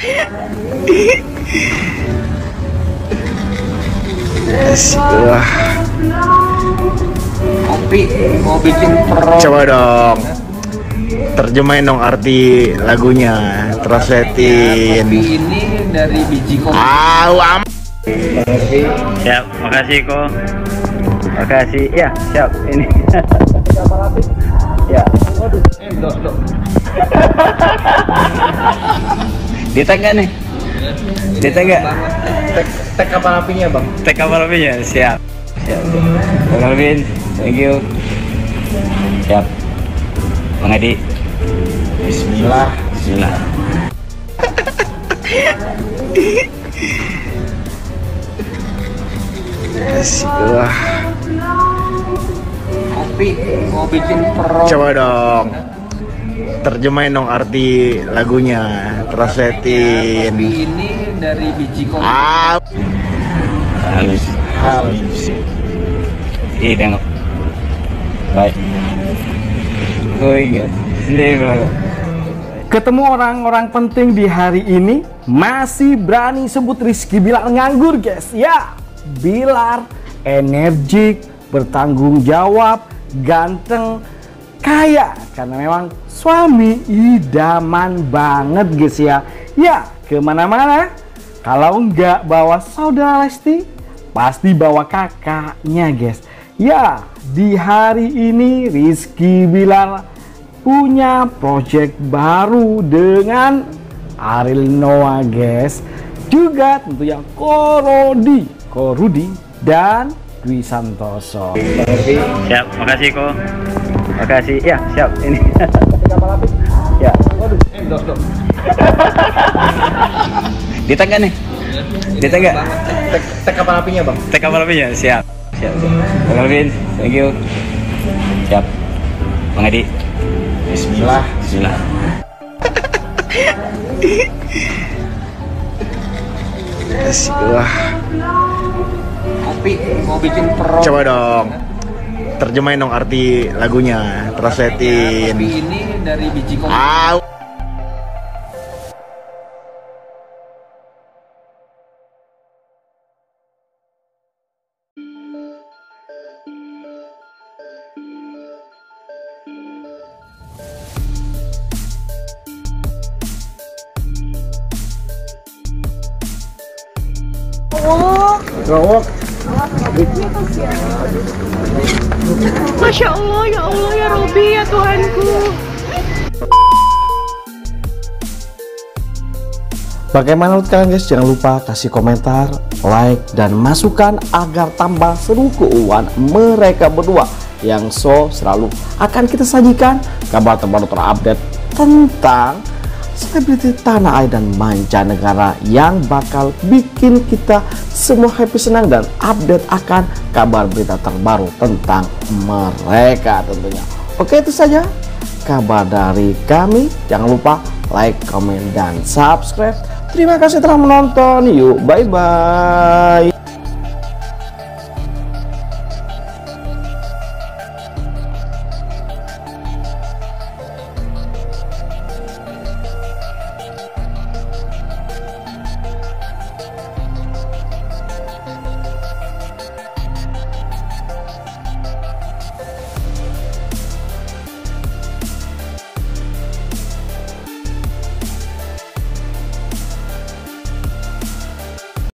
Wah. Kopi mau bikin pro. Coba dong. Terjemahin dong arti lagunya. Translatein. Kopi ini dari biji kopi. Siap, makasih kok. Makasih. Ya, siap. Ini. Ya. Ditek nggak nih? Ditek nggak? Tek kapal apinya bang. Tek kapal apinya, siap. Siap. Bang Alvin, thank you. Siap. Bang Adi. Bismillah. Bismillah. Wah. Kopi mau bikin pro. Coba dong. Terjemahin dong arti lagunya. Translatein. Kopi ini dari biji kopi. Halus. Iya, tengok. Baik. Oh iya. Ketemu orang-orang penting di hari ini, masih berani sebut Rizky Bilar nganggur, guys. Ya, Bilar energik, bertanggung jawab, ganteng, kaya. Karena memang suami idaman banget, guys ya. Ya, kemana-mana. Kalau nggak bawa saudara Lesti, pasti bawa kakaknya, guys. Ya, di hari ini Rizky Bilar punya project baru dengan Ariel Noah, guys. Juga tentunya Korudi dan Dwi Santoso. Siap, makasih kok. Makasih. Ya, siap. Ini. Ya. Ditek nggak nih? Ditek nggak? Tek kapal apinya bang. Tek kapal apinya, siap. Siap. Bang Alvin, thank you. Siap. Bang Adi. Bismillah. Bismillah. Wah. Kopi mau bikin pro. Coba dong. Terjemahin dong arti lagunya. Translatein. Kopi ini dari biji kopi. Gawok. Masya Allah, ya Robi, ya Tuhanku. Bagaimana menurut kalian, guys? Jangan lupa kasih komentar, like, dan masukan agar tambah seru keuangan mereka berdua yang selalu akan kita sajikan kabar terbaru terupdate tentang selebriti tanah air dan mancanegara yang bakal bikin kita semua happy, senang, dan update akan kabar berita terbaru tentang mereka tentunya. Oke, itu saja kabar dari kami. Jangan lupa like, comment, dan subscribe. Terima kasih telah menonton. Yuk, bye-bye.